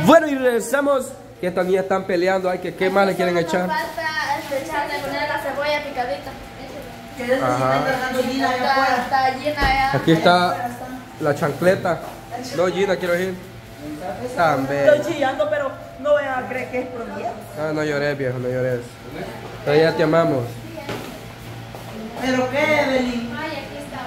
Bueno, y regresamos. Que estas niñas están peleando. Ay, que qué más le quieren echar. Falta echarle poner la cebolla picadita. Ajá. Está llena ya. Aquí está la chancleta. No, Gina, quiero ir. Tan bella. Estoy chillando, pero no voy a creer que es por mí. Ah, no llores, viejo, no llores. Todavía te amamos. ¿Pero qué, Evelyn? Ay, aquí está.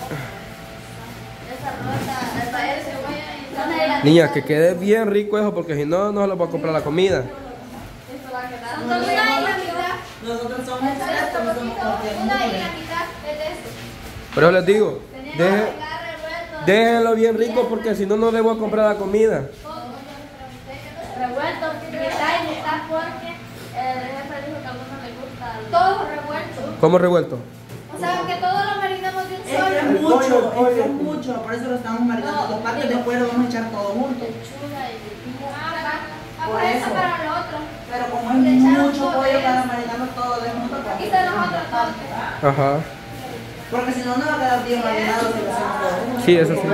Esa rota, el taller de cebolla y Niña, que quede bien rico eso, porque si no, no se lo voy a comprar la comida. esto va a quedar. Una y la mitad. Nosotros somos Esto expertos, somos una y la mitad es de esto. Pero les digo, Tenía deje- que pegar revuelto. déjenlo bien rico, porque si no, no le voy a comprar la comida. Revuelto, mitad y mitad porque el jefe dijo que a algunos les gusta todo revuelto. ¿Cómo revuelto? O sea, que todo lo marinamos de un Es que solo. es mucho, es que es mucho, por eso lo estamos marinando. Los partes después lo vamos a echar todo junto. Lechuga y Por por eso eso. para lo otro. Pero como es mucho pollo para marinarlo todo de junto, Aquí están los otros toques. Ajá. porque si no, no va a quedar bien marinado si lo hacemos todo junto. Sí, eso sí.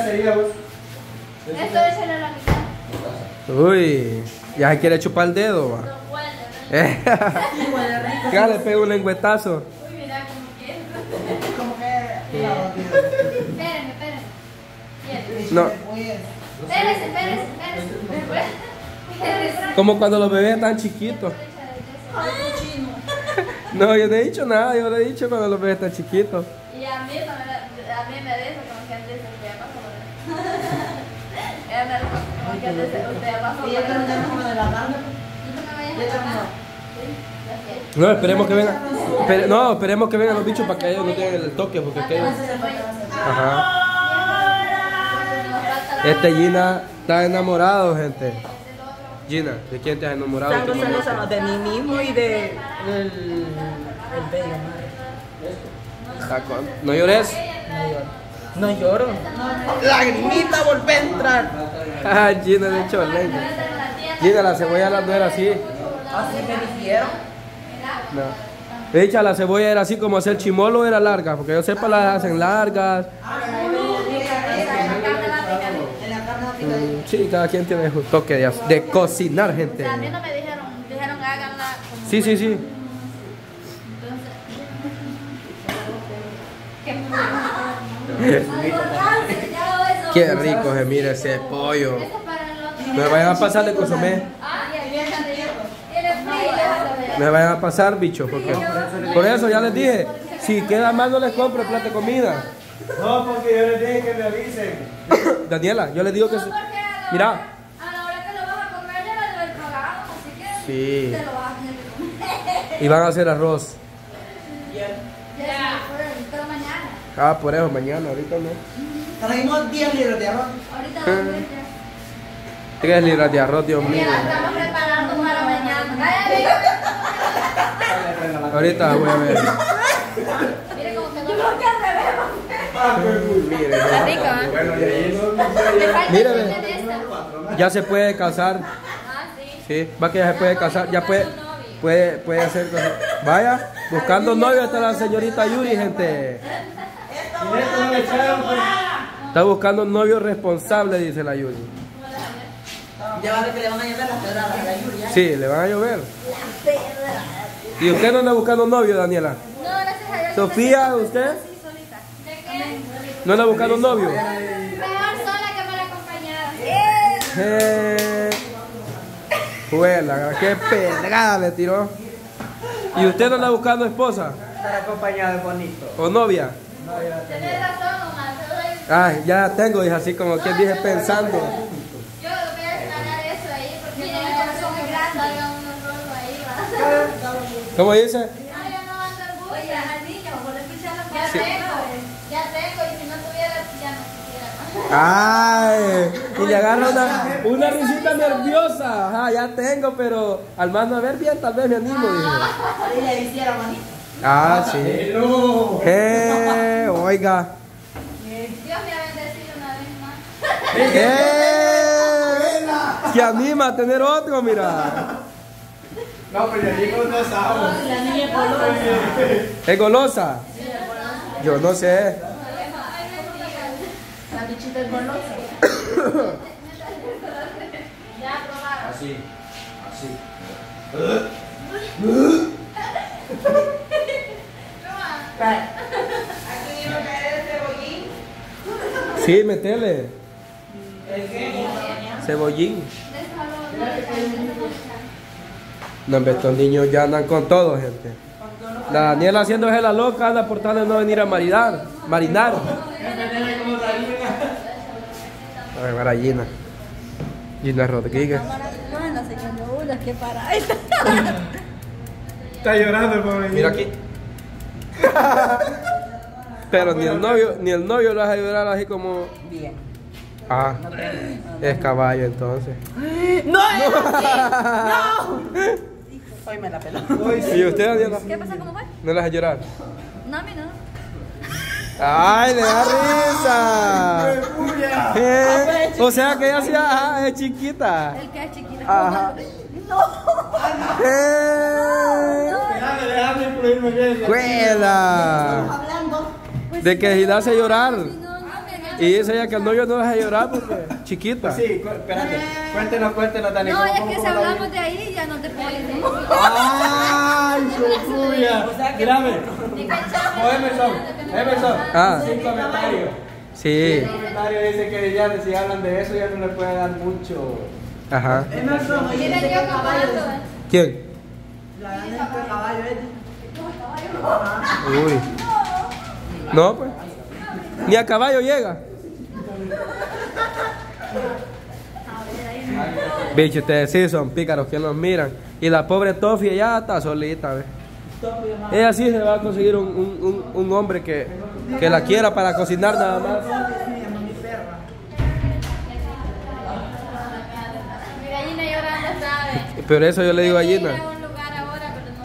Esto échale la mitad. Uy, ya se quiere chupar el dedo, va. No huele, Sí, huele rico. Ya le pego un lengüetazo. Uy, mira como quiere. Como que... Espérenme, espérenme. Bien. No. Espérese, espérese, espérese. Como cuando los bebés están chiquitos. No, yo no he dicho nada, yo no he dicho cuando los bebés están chiquitos. Y a mí me dice como que antes usted ya pasó. Ella me dijo como que antes usted ya pasó. Y ya terminamos con de la carne. No me vayas Ya a terminó. matar. Sí, ya sé. No, esperemos que vengan. No, esperemos que vengan los bichos para que ellos no tengan el toque, porque aquellos. Ajá. Este Gina está enamorado, gente. Gina, ¿de quién te has enamorado Santo últimamente? celoso de mí mismo y de el bello madre. Está con- No llores. No lloro. Lagrimita volví a entrar. Ah, Gina de hecho leña. Gina, la cebolla no era así. Así me dijeron. No. De hecho, la cebolla era así como hacer chimolo, era larga, porque yo sepa las hacen largas. En la carne picadita. Sí, cada quien tiene su toque de cocinar, gente. A mí no me dijeron, háganla como Sí, sí, sí. Qué rico se mira ese pollo. Me vayan a pasar de consomé. Me vayan a pasar, bicho, porque por eso ya les dije, si queda más no les compro plato de comida. No, porque yo les dije que me avisen. Daniela, yo les digo que mira, a la hora que lo vas a comer ya lo del pagado, así que sí, te lo vas a tener que comer. y van a hacer arroz. Ya, pero mañana. Ah, por eso mañana, ahorita no. Trajimos 10 libras de arroz. Ahorita vamos a ver ya. 3 libras de arroz, Dios mío. Ya la estamos preparando para mañana. Ay, Ahorita voy a ver. mire cómo quedó. Yo creo que al revés. Mire, Está rico, ¿eh? Bueno, y ahí no Me falta Mire, el ve. chile de esta. ya se puede casar. Ah, sí. Sí, va que ya se puede casar, ya puede hacer cosas. Vaya, buscando novio está la señorita Yuri, gente. Y esto no le echaron, pues. Está buscando un novio responsable, dice la Yuri. Ya va a ver que le van a llevar las pedradas a la Yuria. Sí, le van a llover. ¿Y usted no anda buscando novio, Daniela? No, gracias a Dios. Sofía, ¿usted? Sí, solita. ¿De qué? ¿No anda buscando novio? Mejor sola que mal acompañada. Juela, qué pedrada le tiró. ¿Y usted no anda buscando esposa? Estar acompañado es bonito. ¿O novia? Tienes razón, mamá. Ay, ya la tengo, hija, así como quien dije pensando. Yo voy a aclarar eso ahí porque no me corazón muy grande. Salga unos rolos ahí, va. ¿Cómo dice? No, yo no ando en busca. Oye, al niño, por escuchar la palabra. Ya tengo, y si no tuviera, ya no quisiera. Ay, y le agarra una risita nerviosa. Ajá, ya tengo, pero al más no ver bien, tal vez me animo, dije. Y le hiciera bonito. Ah, sí. Hello. Oiga. Dios me ha bendecido una vez más. Se anima a tener otro, mira. No, pero ya digo no sabemos. La niña color. ¿Es golosa? Yo no sé. La bichita es golosa. Ya, Así. Así. Aquí iba a caer el cebollín. Sí, metele. Cebollín. No, hombre, estos niños ya andan con todo, gente. La Daniela haciéndose la loca, anda por tal de no venir a marinar. A ver, para Gina. Gina Rodríguez. Qué para. Está llorando el pobre. Mira aquí. Pero ni el novio lo hace llorar así como. Bien. Ah, es caballo entonces. ¡No! ¡No! Hoy me la peló. ¿Y usted, Daniela? ¿Qué pasa? ¿Cómo fue? ¿No le hace llorar? No, a mí no. ¡Ay, le da risa! O sea que ella sí, ajá, es chiquita. El que es chiquito. Ajá. No. Déjame incluirme en eso. ¡Cuela! Hablando. De que si la hace llorar. No, Y dice ella que el novio no la hace llorar porque chiquita. Sí, espérate. Cuéntenos, Dani. no, es ¿cómo que si la hablamos de ahí ya no te puedes. ¡Ay, chupuya! Mírame. Emerson. Ah. Sin comentario. Sí. El comentario dice que ya si hablan de eso ya no le puede dar mucho. Ajá. Emerson, oye, Mira, dice yo que caballo. comprando. ¿Quién? La gana es que caballo es. Uy. No, pues. Ni a caballo llega. Bicho, ustedes sí son pícaros que nos miran. Y la pobre Tofi ya está solita, ¿ves? Ella sí se va a conseguir un hombre que la quiera para cocinar nada más. Mira, Gina llorando, ¿sabes? Pero eso yo le digo a Quería Gina. ir a un lugar ahora, pero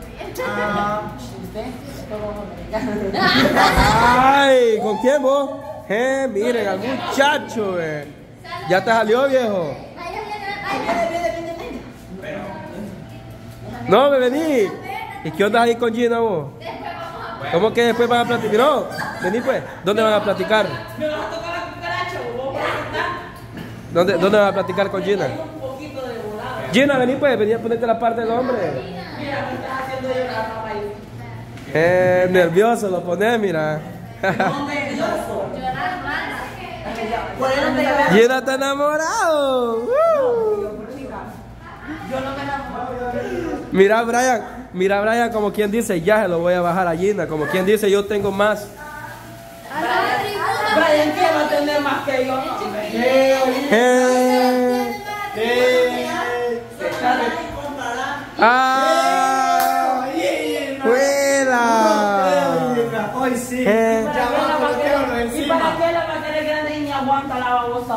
no pudo ir. ¡Ay! ¿Con quién vos? Miren al muchacho, ¿Ya te salió, viejo? No, me vení. ¿Y qué onda ahí con Gina vos? ¿Cómo que después van a platicar? No, vení pues. ¿Dónde van a platicar? Me vas a tocar la cucaracha, vos vas a contar. ¿Dónde van a platicar con Gina? Un poquito de volada. Gina, vení pues, vení a ponerte la parte del hombre. Mira, me estás haciendo llorar, papá. Nervioso lo pones, mira. No, nervioso. Por eso te llevé. Gina está enamorado. Yo no me enamoro. Mira Brian como quien dice, ya se lo voy a bajar a Gina, como quien dice, yo tengo más. Brian, ¿quién va a tener más que yo? ¡Ah! ¡Juela! Hoy sí. ¿Y para qué la materia grande y ni aguanta la babosa?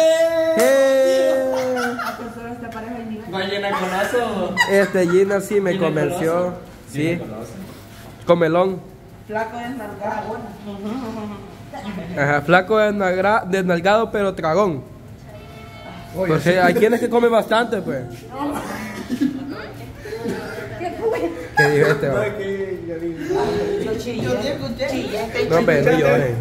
¿Va llena con eso? Gina sí me Gina convenció. Coloso. Sí. Gina Coloso. Comelón. Flaco desnalgado. Ajá, flaco desnalgado pero tragón. Porque hay quienes que comen bastante, pues. ¿Qué dijo este? Va? No, hombre, no lloren.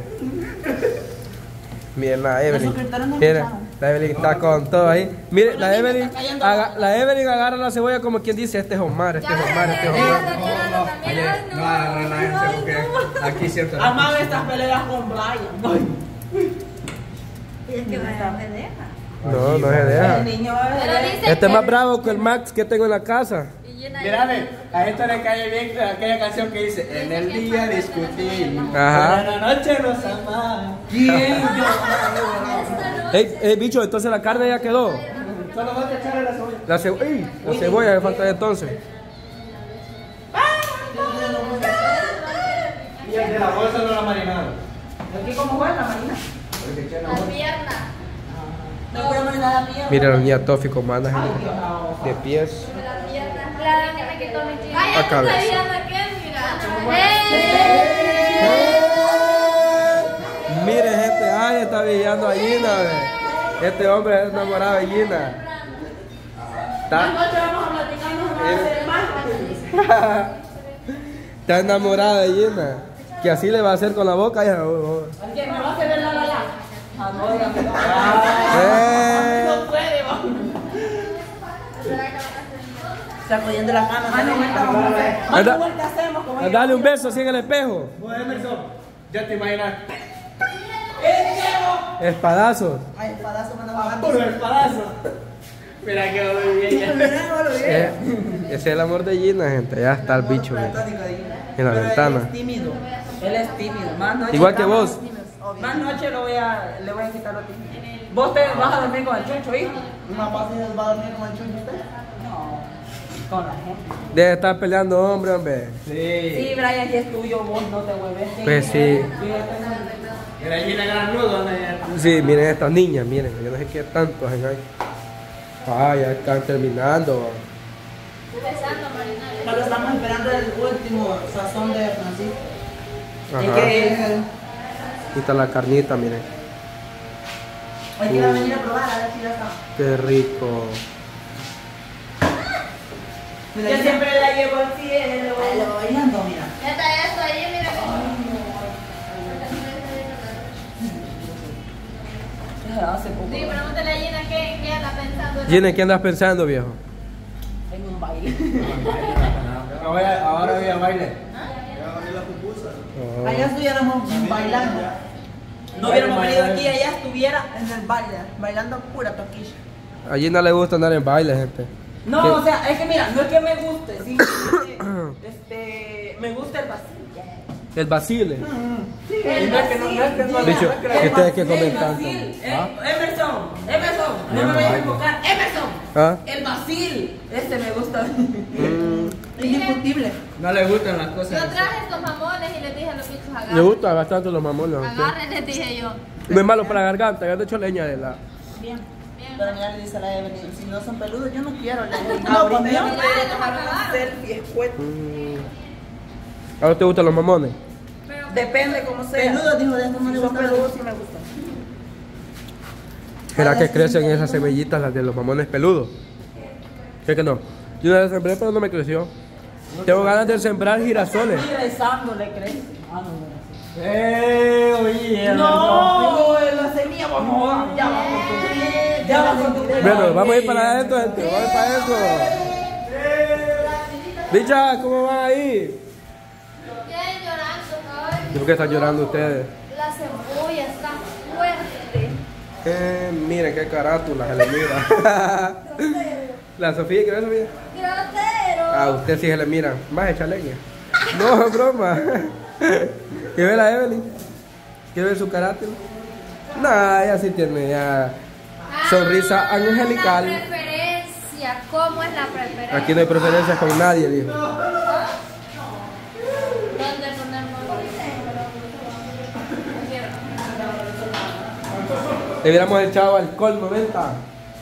Miren la Evelyn. Miren, la Evelyn está con todo ahí. Miren, la Evelyn agarra la cebolla como quien dice, este es Omar, este es Omar, este es Omar. No, relájense porque aquí siento. Amaba estas peleas con Brian. Es que Brian me deja. No, no se deja. El niño va a Pero ver. dice Este es más bravo que el Max que tengo en la casa. Mírame, a esto le cae bien aquella canción que dice: en el día discutimos, Ajá. pero en la noche nos amamos. ¿Quién? Bicho, entonces la carne ya quedó. Solo vas a echarle la cebolla. La cebolla me falta entonces. Y el de la bolsa no la marinaron. ¿Aquí cómo fue la marina? La pierna. No voy a marinar la pierna. Mira la niña Tofi como anda de pies. La pierna. La que me quitó mi chica. A cabeza. Cállate, está aquel, mira. Mire, gente, ay, está vigilando a Gina. Este hombre es enamorado de Gina. Anoche vamos a platicar, no vamos a hacer más. Está enamorada de Gina. Que así le va a hacer con la boca. ¿Quién me va a hacer el la? No puede, va. Sacudiendo la cama. Mano, vuelta hacemos como ella. Dale un beso así en el espejo. Vos, Emerson, ya te imaginas. Espadazos. Ay, espadazo, mano. Puro espadazo. Mira que lo vi bien. Ese es el amor de Gina, gente. Ya está el bicho en la ventana. Él es tímido. Él es tímido. Más noche Igual que vos. Más noche le voy a quitar lo tímido. ¿Vos te vas a dormir con el chucho, hijo? ¿Una paz va a dormir con el chucho usted? No. Con la gente. Debe estar peleando hombre. Sí, Brian, si es tuyo, vos no te vuelves. Pues sí. Mira, Gina granudo, anda ya. Sí, miren estas niñas, miren. Yo no sé qué tanto hacen ahí. Ah, ya están terminando. Empezando a marinar. Pero estamos esperando el último sazón de Francisco. Ajá. Es que Aquí está la carnita, miren. hay que ir a venir a probar a ver si ya está. Qué rico. Yo siempre la llevo al cielo. Bailando, mira. Ya está esto ahí, mira. Hace poco. Sí, pregúntale a Gina qué anda pensando. Gina, ¿qué andas pensando, viejo? En un baile. Ahora voy a baile. Oh. Allá estuviéramos bailando. No hubiéramos venido aquí, allá estuviera en el baile, bailando pura toquilla. A Gina le gusta andar en baile, gente. No, ¿Qué? o sea, es que mira, no es que me guste, sí, me gusta el vacío. El Basile. Sí, el vacío. Bicho, ¿y ustedes qué comen tanto? Emerson, no me vayas a enfocar, Emerson. ¿Ah? El Basil, ese me gusta. Indiscutible. No le gustan las Yo cosas. traje estos mamones y les dije a los bichos Le agarren. gustan bastante los mamones. ¿A usted? Agarren, les dije yo. No es malo para la garganta, ya te echo leña de la. Bien. Pero mira, le dice a la Evelyn, si no son peludos, yo no quiero. No, Ahorita pues, ya no, me puede no, tomar no, una no. selfie, escueta. ¿A vos te gustan los mamones? Pero Depende cómo sea. Peludos, dijo, de estos no le gustan. Peludos sí me gustan. ¿Será que crecen esas semillitas, las de los mamones peludos? ¿Qué que no? Yo una vez sembré, pero no me creció. Tengo ganas de sembrar girasoles. Y rezando le crece. Ah, no, Oye, no, la semilla, vamos, ya vamos. Ya vamos. Bueno, vamos a ir para adentro, gente. Vamos a ir para adentro. Bicha, ¿cómo van ahí? Vienen llorando, cabrón. ¿Por qué están llorando ustedes? La cebolla está fuerte. Miren qué carátula se le mira. La Sofía, ¿qué ves, Sofía? Grosero. A usted sí se le mira. Más echa leña. No, es broma. ¿Qué ve la Evelyn? ¿Qué ve su carácter? Nah, ella sí tiene ya sonrisa angelical. La preferencia. ¿Cómo es la preferencia? Aquí no hay preferencias con nadie, dijo. ¿Dónde ponemos? Le hubiéramos echado alcohol 90.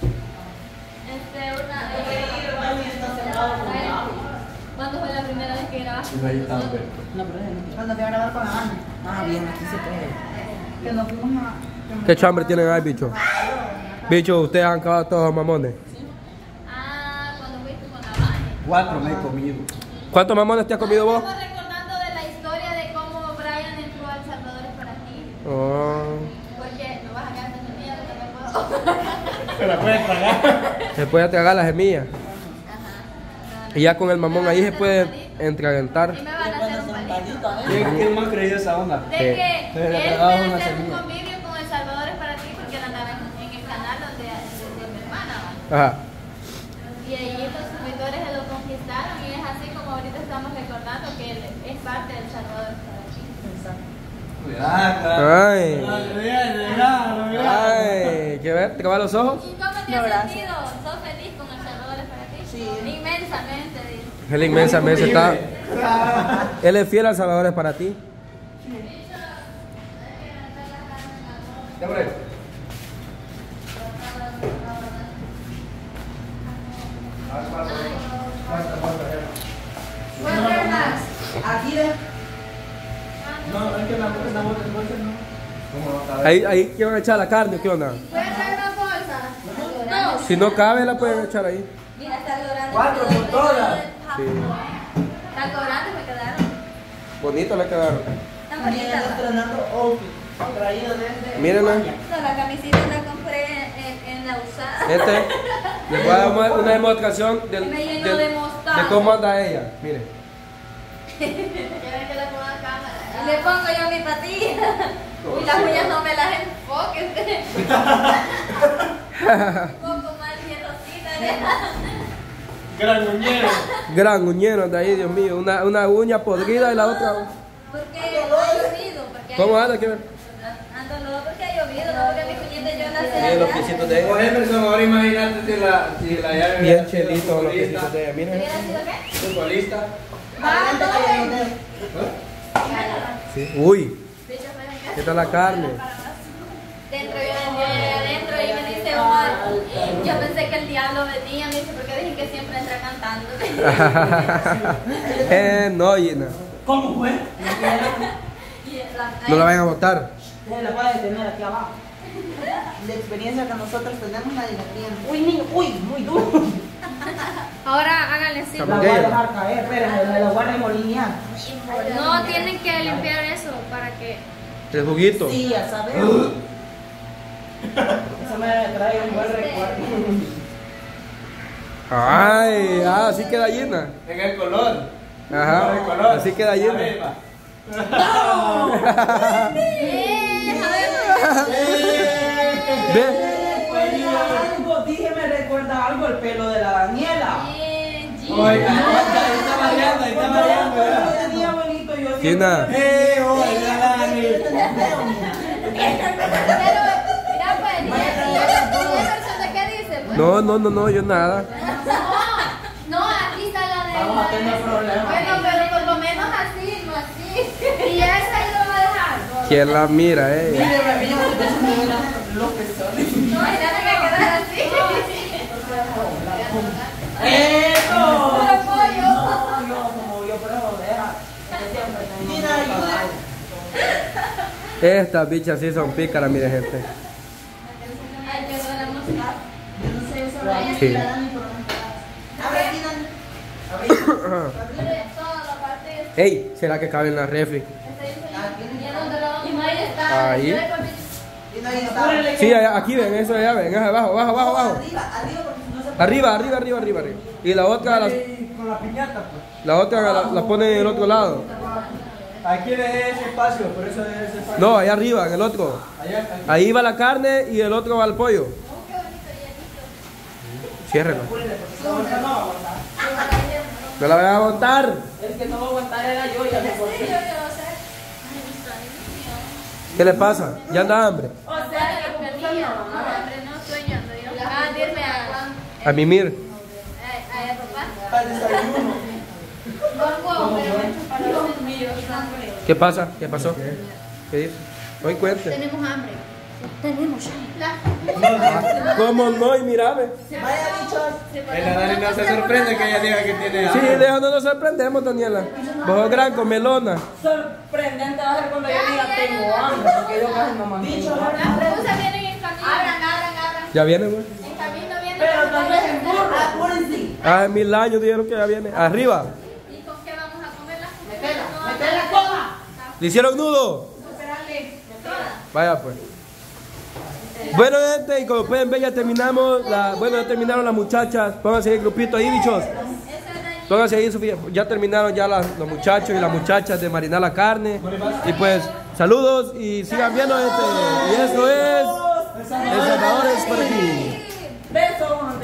¿Cuándo fue la primera vez que grabaste? No, pero cuando te voy a grabar con la mano. Ah, bien, aquí se puede. Que nos fuimos a. ¿Qué chambre tienen ahí, bicho? Bicho, ustedes han acabado todos los mamones. Ah, cuando fuiste con la Vane. 4 me he comido. ¿Cuántos mamones te has comido vos? Estamos recordando de la historia de cómo Brian entró a El Salvador es para ti. Oh. Porque no vas a quedar sin miedo, que no puedo. Se la puedes tragar. Se puede tragar las semillas. Ajá. Y ya con el mamón ahí se puede entreventar. Y me van a hacer un palito. ¿Quién más creído esa onda? De que Se le él tragaba puede una hacer un semilla. convivio con El Salvador es para ti porque él andaba en el canal donde mi hermana va. Ajá. Y allí los suscriptores se lo conquistaron y es así como ahorita estamos recordando que él es parte del Salvador es para ti. Ay. Ay. ¿Qué ves? ¿Te acaban los ojos? ¿Y cómo te No, has gracias. sentido? ¿Sos feliz con El Salvador es para ti? Sí. Inmensamente, dice. Él inmensamente está. Él es fiel al Salvador es para ti. ¿Cuántas más? Aquí de. No, es que la bolsa no. Ahí ¿qué van a echar la carne? ¿Qué onda? ¿Puedes traer una bolsa? Dos. Si no cabe, la pueden echar ahí. Mira, está llorando. 4 por todas. Sí. Está cobrando y me quedaron. Bonito le quedaron. Están También bonitas. estrenando outfit. Traído desde. Mírenla. No, la camisita la compré en Gallina usada. Les voy a dar una demostración Me llenó de mostaza. de cómo anda ella. Mire. ¿Quieren que le ponga cámara? Le pongo yo mi patilla. Y las uñas no me las enfoques. Un poco más hierrosita. Gran uñero. Gran uñero de ahí, Dios mío. Una uña podrida y la otra. Porque ha llovido. ¿Cómo anda? ¿Qué ver? Ando loco porque ha llovido, no porque mis puñetes yo las Miren los piecitos de O ella. Emerson, ahora imagínate si la llave Bien chelitos los piecitos de ella. ¿Hubiera Miren. sido qué? Futbolista. Adelante, cayendo. Sí. Uy, ¿qué tal la carne? Dentro yo llegué adentro y me dice Omar, yo pensé que el diablo venía, me dice, porque dije que siempre entra cantando. No, Gina. ¿Cómo fue? No la vayan a botar. Se la puede detener aquí abajo. La experiencia que nosotros tenemos nadie la tiene. Uy, niño, uy, muy duro. Ahora háganle así. La voy a dejar caer, espérenme, la voy a remolinear. No tienen que limpiar eso para que... El juguito. Sí, ya sabes. Eso me trae un buen recuerdo. Ay, así queda Gina. En el color. Ajá, En el color. así queda Gina. Arriba. Ve. Algo, dije, me recuerda algo el pelo de la Daniela. Oiga, está variando, está variando. Yo tenía bonito, yo siempre- Gina. Oiga, Dani. Pero, mira pues, ¿y qué dice? Pues? No, yo nada. No, aquí está la de... Vamos a tener problemas. Bueno, pero por lo menos así, no así. Y esa ahí lo va a dejar. ¿Quién la mira, Mire, me vino los pezones. No, ya no me quedar así. ¡Eso! Puro pollo. No, como yo, pero deja. Mira, ayuda. Estas bichas sí son pícaras, mire, gente. Ay, qué buena música. Sí. Abre aquí, Dani. Mire, toda la parte... Ey, ¿será que cabe en la refri? Y ahí está. Ahí. Y no, ahí está. Sí, aquí ven, eso allá ven, abajo. Arriba, arriba, porque no se Arriba. Y la otra, Con la piñata, pues. la otra la pone en el otro lado. Aquí dejé ese espacio, por eso dejé ese espacio. No, allá arriba, en el otro. Allá, aquí. Ahí va la carne y el otro va el pollo. Ciérrelo. No la voy a botar. El que no va a aguantar era yo, ya me corté. ¿Qué le pasa? ¿Ya anda hambre? O sea, que comía. No sueño, yo. Ah, dile a A mimir. a papá. Para el desayuno. Dios mío, sangre. ¿Qué pasa? ¿Qué pasó? ¿Qué dice? Hoy cuente. Tenemos hambre. Tenemos hambre. ¿Cómo no? Y mírame. Vaya, bichos. La Dani no se sorprende que ella diga que tiene Sí, hambre. de eso no nos sorprendemos, Daniela. Vos sos gran comelona. Sorprendente va a ser cuando yo diga tengo hambre, porque yo casi no mantengo. Las preguntas vienen en camino. Abran. ¿Ya viene, güey? En camino vienen. Pero tal vez en burro. Apúrense. Ah, en 1000 años dijeron que ya viene. Arriba. ¿Y con qué vamos a comer las comidas? Mete la cola. ¿Le hicieron nudo? Vaya pues. Bueno, gente, y como pueden ver ya terminamos ya terminaron las muchachas. Pónganse ahí el grupito ahí, bichos. Pónganse ahí, Sofía. Ya terminaron ya los muchachos y las muchachas de marinar la carne. Y pues, saludos y sigan viendo, gente. Y eso es El Salvador es para ti. Besos.